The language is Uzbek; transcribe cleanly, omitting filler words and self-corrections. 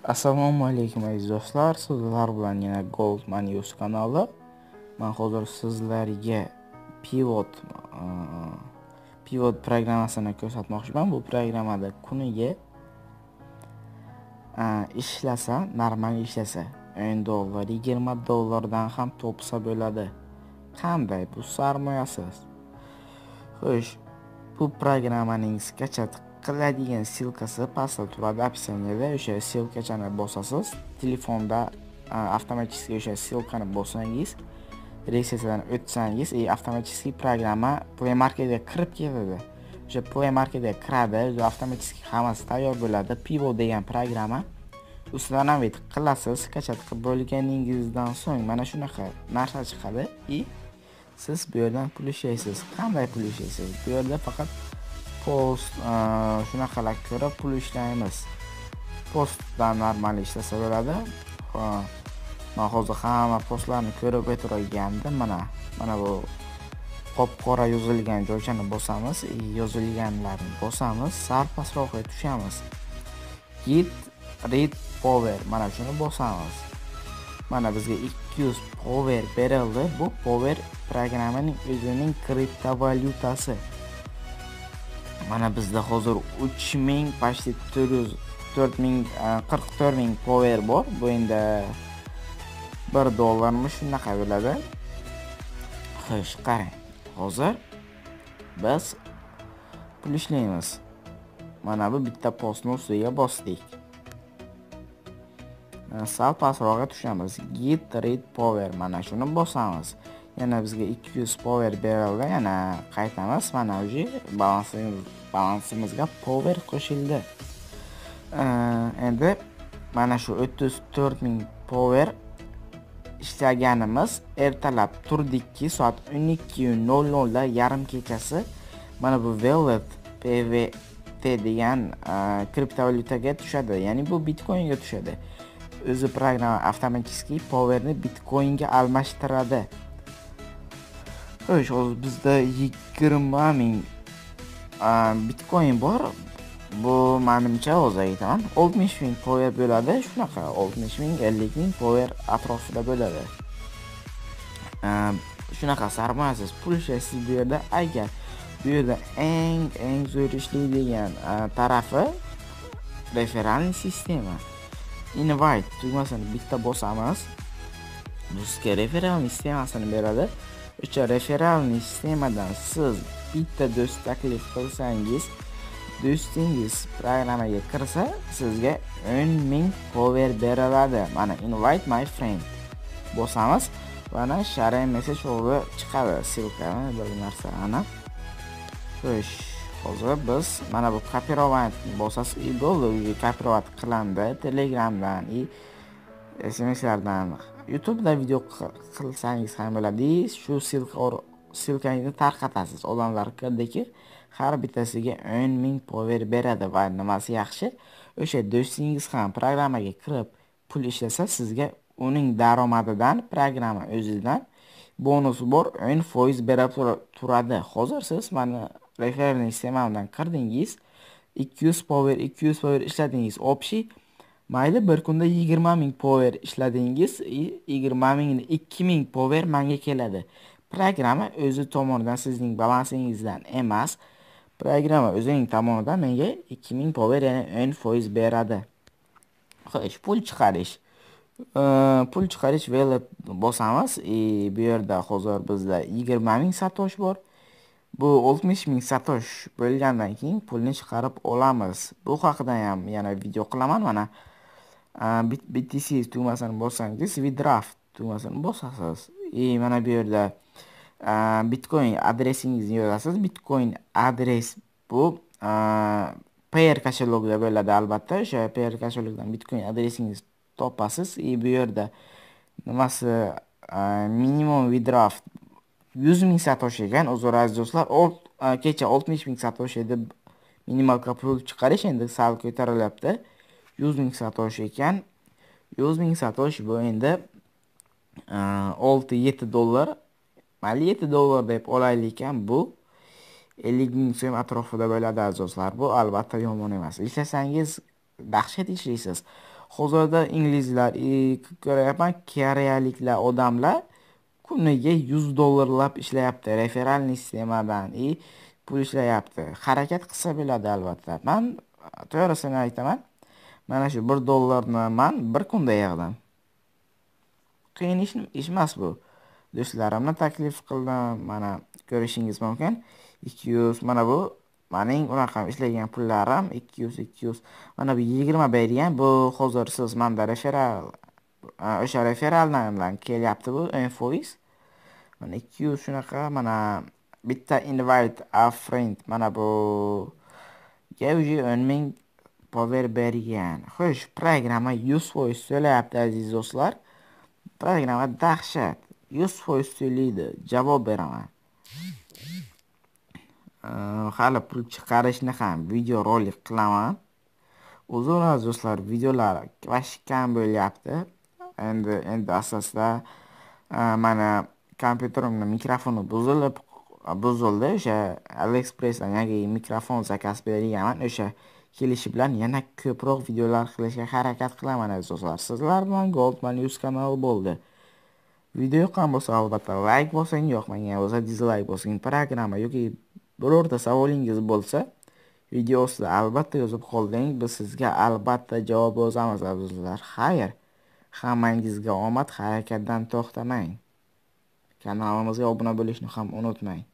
Assalomu alaykum aziz do'stlar. Sizlar bilan yana Goldman News kanali. Men hozir sizlarga Pivot programmasini ko'rsatmoqchiman. Bu programmada kuniga ishlasa, normal ishlasa $10, $20 ham topsa bo'ladi. Qanday? Bu sarmoyasiz. Xo'sh, bu programmaning skachat qiladigan silkasi pastda turadi описаниеda. O'sha silkachani bosasiz, telefonda avtomatik o'sha silkani bossangiz, registratsiyadan o'tsangiz, avtomatik programma Play Marketga kirib ketadi. O'sha Play Marketga kiradi, o'zi avtomatik hammasi tayyor bo'ladi. Pivot degan programma ustidan navid qilasiz, skachat qilib bo'lganingizdan so'ng mana shunaqa narsa chiqadi. Siz bu yerdan pul ishlaysiz. Qanday pul ishlaysiz? Bu yerda faqat post shunaqalar ko'rib pul ishlaymiz. Postdan normal ishlasa bo'ladi. Men hozir hamma postlarni ko'rib o'tirgandim. Mana bu qop-qora yozilgan joychani bosamiz, yozilganlarni bosamiz, sal pastroqqa tushamiz. Git read power mana shuni bosamiz. Mana bizga 200 power berildi. Bu power programmaning o'zining kriptovalyutasi. Mana bizda hozir 3000 почти 44,000 power bor. Bu endi $1 shunaqa bo'ladi. Xo'sh, qarang. Hozir biz pul ishlaymiz. Mana bu bitta postni ustiga bosdik. Sal pastroqqa tushamiz. Git read power mana shuni bosamiz. Yana bizga 200 power berildi. Yana qaytamiz. Mana uji balansimizga power qo'shildi. Endi mana shu 34,000 power ishlaganimiz ertalab turdikki soat 12:00 da yarim kechasi mana bu Velvet PVT degan kriptovalyutaga tushadi. Ya'ni bu Bitcoinga tushadi. O'zi programma avtomatik powerni Bitcoinga almashtiradi. Xo'sh, hozir bizda 20,000 Bitcoin bor. Bu menimcha o'zi aytaman 60,000 power bo'ladi. Shunaqa 60,000, 50,000 power atrofida bo'ladi. Shunaqa sarmoyasiz pul ishlaysiz bu yerda. Agar bu yerda eng zo'r ishlaydigan tarafi referalniy sistema. Invite tugmasini bitta bosamiz. Bizga referalniy sistemasini beradi. O'sha referalniy sistemadan siz bitta do'st taklif qilsangiz, do'stingiz programmaga kirsa, sizga 10,000 power beriladi. Mana invite my friend bosamiz, mana share message o'zi chiqadi. Silkani bir narsa ana. Xo'sh, hozir biz mana bu copyright bosasiz, bo'ldi, copyright qilindi Telegramdan, SMSlardan, YouTube'da video qilsangiz ham bo'ladi. Shu silkani tarqatasiz. Odamlar kirdiki, har bittasiga 10,000 power beradi va nimasi yaxshi? O'sha do'stingiz ham programmaga kirib pul ishlasa, sizga uning daromadidan programma o'zidan bonus bor 10% berib turadi. Hozir siz mana referalniy sistemadan kirdingiz, 200 power ishladingiz. Общий mayli bir kunda 20,000 power ishladingiz, 20,000 ni 2,000 power menga keladi. Programma o'zi tomonidan sizning balansingizdan emas, programma o'zining tomonidan menga 2,000 power, ya'ni 10% beradi. Xo'sh, pul chiqarish wallet bosamiz. Bu yerda hozir bizda 20,000 satosh bor. Bu 60,000 satosh bo'lgandan keyin pulni chiqarib olamiz. Bu haqida ham yana video qilaman. Mana BTC tugmasini bossangiz, withdraft tugmasini bosasiz. Mana bu yerda Bitcoin adresingizni yozasiz. Bitcoin adres bu Payer kashalogida bo'ladi albatta. O'sha Payer kashalogdan Bitcoin adresingizni topasiz. Bu yerda nimasi minimum withdraft 100,000 satosh ekan. Uzr aziz do'stlar, kecha 60,000 satosh edi minimal pul chiqarish, endi sal ko'tarilyapti. 100,000 satosh ekan. 100,000 satosh bu endi $6-7. Mayli $7 deb olaylik ham, bu 50,000 so'm atrofida bo'ladi aziz do'stlar. Bu albatta yomon emas. Ishlasangiz dahshat ishlaysiz. Hozirda inglizlar, ko'ryapman, koreyaliklar odamlar kuniga $100 ishlayapti referalniy sistemadan, pul ishlayapti. Harakat qilsa bo'ladi albatta. Men to'g'risini aytaman. Mana shu $1 men bir kunda yig'dim. Qiyin ish emas bu. Do'stlarimni taklif qildim. Mana ko'rishingiz mumkin. 200 mana bu mening unaqa ishlagan pullarim 200. Mana bu 20 bergan. Bu hozir siz menda referal o'sha referaldan kelyapti bu 10%. Mana 200 shunaqa, mana bitta invite a friend mana bu уже 10,000 power bergan. Xo'sh, programma 100% so'layapti aziz do'stlar. Programma dahshat. 100% so'laydi. Javob beraman. Hali pul chiqarishni ham video rolik qilaman. Uzun aziz do'stlar, videolar kam bo'lyapti. Endi asosda mana kompyuterimning mikrofoni buzildi. O'sha AliExpressdan yangi mikrofon zakaz berganman. O'sha kelishi bilan yana ko'proq videolar qilishga harakat qilaman aziz do'stlar. Sizlar bilan Goldman News kanali bo'ldi. Video yoqqan bo'lsa albatta like bosing, yoqmagan bo'lsa dislike bosing. Programma yoki birorta savolingiz bo'lsa video ostida albatta yozib qolding. Biz sizga albatta javob yozamiz aziz do'stlar. Xayr. Hammangizga omad, harakatdan to'xtamang. Kanalimizga obuna bo'lishni ham unutmang.